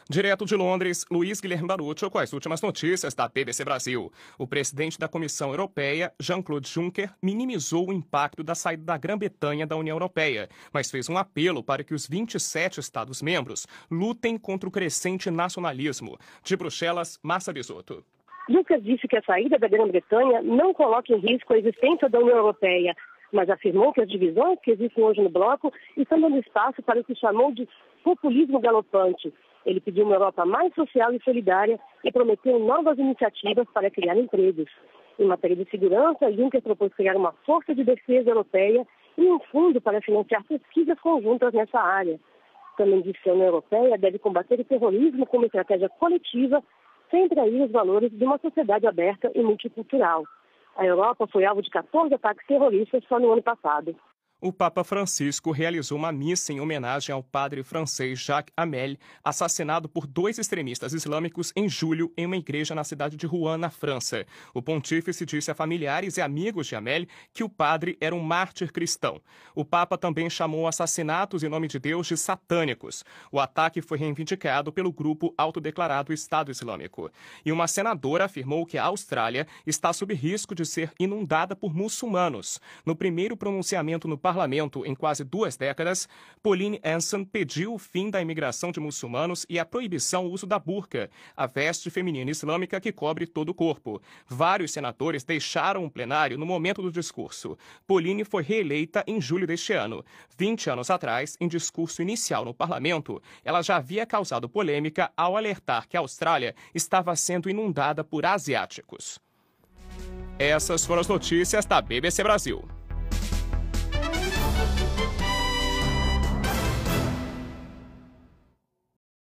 Direto de Londres, Luiz Guilherme Baruccio com as últimas notícias da BBC Brasil. O presidente da Comissão Europeia, Jean-Claude Juncker, minimizou o impacto da saída da Grã-Bretanha da União Europeia, mas fez um apelo para que os 27 Estados-membros lutem contra o crescente nacionalismo. De Bruxelas, Márcia Bisotto. Juncker disse que a saída da Grã-Bretanha não coloca em risco a existência da União Europeia, mas afirmou que as divisões que existem hoje no bloco estão dando espaço para o que chamou de populismo galopante. Ele pediu uma Europa mais social e solidária e prometeu novas iniciativas para criar empregos. Em matéria de segurança, Juncker propôs criar uma força de defesa europeia e um fundo para financiar pesquisas conjuntas nessa área. Também disse que a União Europeia deve combater o terrorismo como estratégia coletiva, sem trair os valores de uma sociedade aberta e multicultural. A Europa foi alvo de 14 ataques terroristas só no ano passado. O Papa Francisco realizou uma missa em homenagem ao padre francês Jacques Hamel, assassinado por 2 extremistas islâmicos em julho em uma igreja na cidade de Rouen, na França. O pontífice disse a familiares e amigos de Hamel que o padre era um mártir cristão. O Papa também chamou assassinatos em nome de Deus de satânicos. O ataque foi reivindicado pelo grupo autodeclarado Estado Islâmico. E uma senadora afirmou que a Austrália está sob risco de ser inundada por muçulmanos. No primeiro pronunciamento no parlamento em quase 2 décadas, Pauline Hanson pediu o fim da imigração de muçulmanos e a proibição do uso da burca, a veste feminina islâmica que cobre todo o corpo. Vários senadores deixaram o plenário no momento do discurso. Pauline foi reeleita em julho deste ano. 20 anos atrás, em discurso inicial no parlamento, ela já havia causado polêmica ao alertar que a Austrália estava sendo inundada por asiáticos. Essas foram as notícias da BBC Brasil.